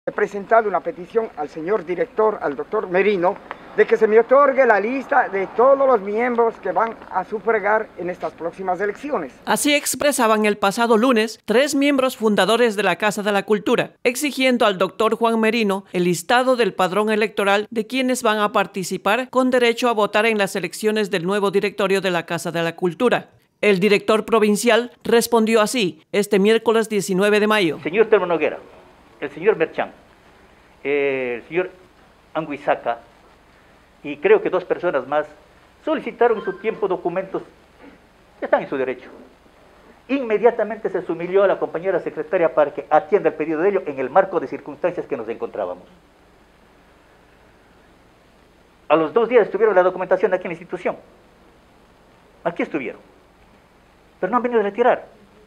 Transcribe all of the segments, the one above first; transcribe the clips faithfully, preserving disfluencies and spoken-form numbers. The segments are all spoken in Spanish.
He presentado una petición al señor director, al doctor Merino, de que se me otorgue la lista de todos los miembros que van a sufragar en estas próximas elecciones. Así expresaban el pasado lunes tres miembros fundadores de la Casa de la Cultura, exigiendo al doctor Juan Merino el listado del padrón electoral de quienes van a participar con derecho a votar en las elecciones del nuevo directorio de la Casa de la Cultura. El director provincial respondió así este miércoles diecinueve de mayo. Señor Telmo Noguera, el señor Merchán, eh, el señor Anguizaca y creo que dos personas más solicitaron en su tiempo documentos que están en su derecho. Inmediatamente se sumilió a la compañera secretaria para que atienda el pedido de ello en el marco de circunstancias que nos encontrábamos. A los dos días estuvieron la documentación aquí en la institución. Aquí estuvieron. Pero no han venido a retirar.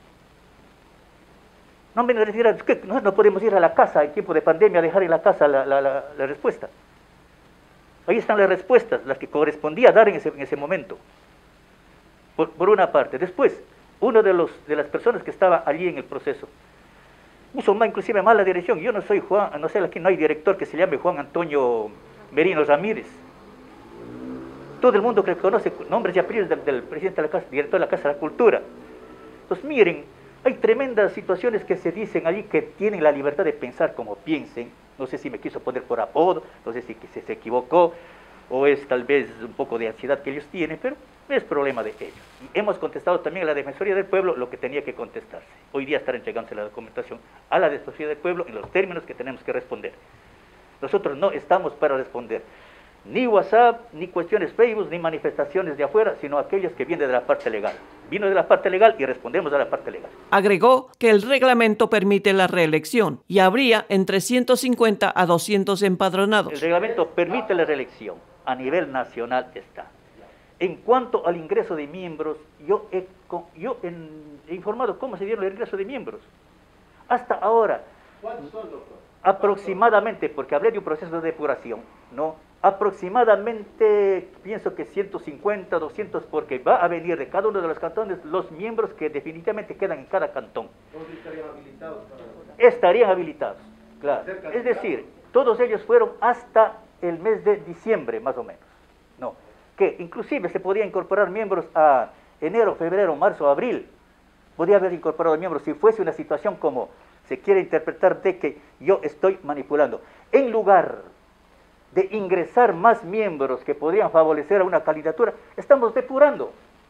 No han venido a retirar. ¿Qué? No, no podemos ir a la casa en tiempo de pandemia a dejar en la casa la, la, la, la respuesta. Ahí están las respuestas, las que correspondía dar en ese, en ese momento. Por, por una parte. Después, uno de, los, de las personas que estaba allí en el proceso puso más, inclusive mala dirección. Yo no soy Juan, no sé, aquí no hay director que se llame Juan Antonio Merino Ramírez. Todo el mundo que conoce nombres y apellidos del, del presidente de la Casa, director de la Casa de la Cultura. Entonces, miren, hay tremendas situaciones que se dicen allí que tienen la libertad de pensar como piensen. No sé si me quiso poner por apodo, no sé si se, se equivocó, o es tal vez un poco de ansiedad que ellos tienen, pero es problema de ellos. Hemos contestado también a la Defensoría del Pueblo lo que tenía que contestarse. Hoy día estará entregándose la documentación a la Defensoría del Pueblo en los términos que tenemos que responder. Nosotros no estamos para responder ni WhatsApp, ni cuestiones Facebook, ni manifestaciones de afuera, sino aquellas que vienen de la parte legal. Vino de la parte legal y respondemos a la parte legal. Agregó que el reglamento permite la reelección y habría entre ciento cincuenta a doscientos empadronados. El reglamento permite la reelección, a nivel nacional está. En cuanto al ingreso de miembros, yo he, yo he informado cómo se dieron el ingreso de miembros. Hasta ahora, ¿cuántos son, doctor? Aproximadamente, porque hablé de un proceso de depuración, ¿no? Aproximadamente, pienso que ciento cincuenta, doscientos, porque va a venir de cada uno de los cantones los miembros que definitivamente quedan en cada cantón. ¿Todos estarían habilitados para votar? Estarían habilitados, claro. Es decir, todos ellos fueron hasta el mes de diciembre, más o menos. No, que inclusive se podía incorporar miembros a enero, febrero, marzo, abril. Podía haber incorporado miembros si fuese una situación como se quiere interpretar de que yo estoy manipulando. En lugar de ingresar más miembros que podrían favorecer a una candidatura, estamos depurando.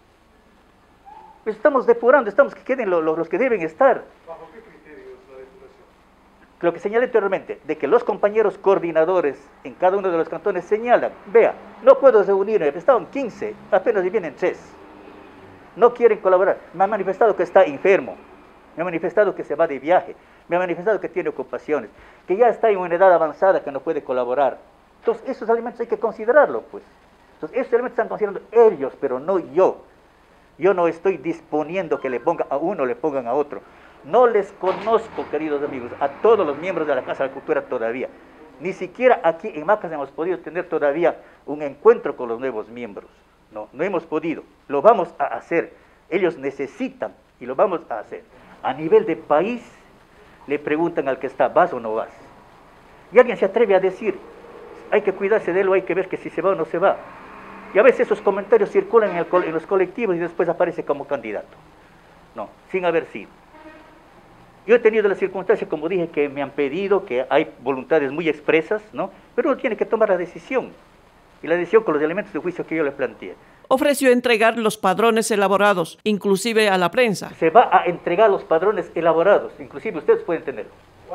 Estamos depurando, estamos que queden los, los que deben estar. ¿Bajo qué criterios la depuración? Lo que señalé anteriormente, de que los compañeros coordinadores en cada uno de los cantones señalan, vea, no puedo reunirme, estaban quince, apenas vienen tres. No quieren colaborar. Me han manifestado que está enfermo, me ha manifestado que se va de viaje, me ha manifestado que tiene ocupaciones, que ya está en una edad avanzada que no puede colaborar. Entonces, esos elementos hay que considerarlo, pues. Entonces, esos elementos están considerando ellos, pero no yo. Yo no estoy disponiendo que le ponga a uno, le pongan a otro. No les conozco, queridos amigos, a todos los miembros de la Casa de la Cultura todavía. Ni siquiera aquí en Macas hemos podido tener todavía un encuentro con los nuevos miembros. No, no hemos podido. Lo vamos a hacer. Ellos necesitan y lo vamos a hacer. A nivel de país, le preguntan al que está, ¿vas o no vas? Y alguien se atreve a decir, hay que cuidarse de él o hay que ver que si se va o no se va. Y a veces esos comentarios circulan en, el, en los colectivos y después aparece como candidato. No, sin haber sido. Yo he tenido la circunstancia, como dije, que me han pedido, que hay voluntades muy expresas, ¿no? Pero uno tiene que tomar la decisión. Y la decisión con los elementos de juicio que yo le planteé. Ofreció entregar los padrones elaborados, inclusive a la prensa. Se va a entregar los padrones elaborados, inclusive ustedes pueden tenerlo.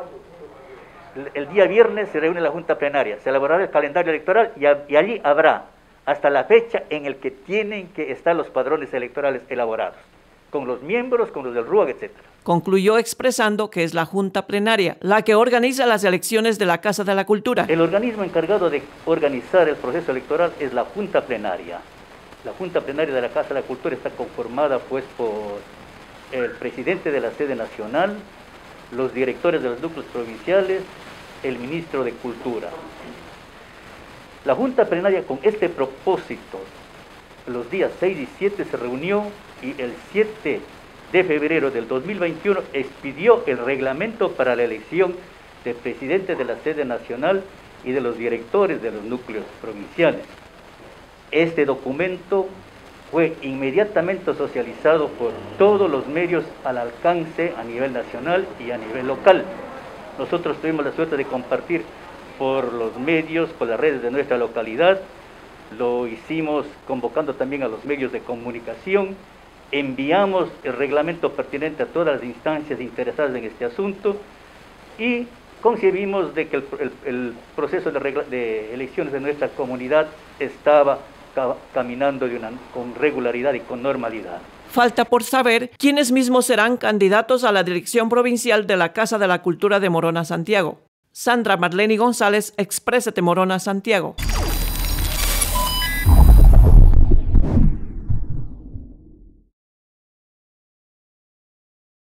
El día viernes se reúne la Junta Plenaria, se elaborará el calendario electoral y, a, y allí habrá hasta la fecha en el que tienen que estar los padrones electorales elaborados, con los miembros, con los del R U A G, etcétera. Concluyó expresando que es la Junta Plenaria la que organiza las elecciones de la Casa de la Cultura. El organismo encargado de organizar el proceso electoral es la Junta Plenaria. La Junta Plenaria de la Casa de la Cultura está conformada pues por el presidente de la sede nacional, los directores de los núcleos provinciales, el ministro de Cultura. La Junta Plenaria con este propósito, los días seis y siete se reunió y el siete de febrero del dos mil veintiuno expidió el reglamento para la elección del presidente de la sede nacional y de los directores de los núcleos provinciales. Este documento fue inmediatamente socializado por todos los medios al alcance a nivel nacional y a nivel local. Nosotros tuvimos la suerte de compartir por los medios, por las redes de nuestra localidad, lo hicimos convocando también a los medios de comunicación, enviamos el reglamento pertinente a todas las instancias interesadas en este asunto y concebimos de que el, el, el proceso de, regla, de elecciones de nuestra comunidad estaba ca caminando de una, con regularidad y con normalidad. Falta por saber quiénes mismos serán candidatos a la dirección provincial de la Casa de la Cultura de Morona, Santiago. Sandra Marleni González, Exprésate Morona, Santiago.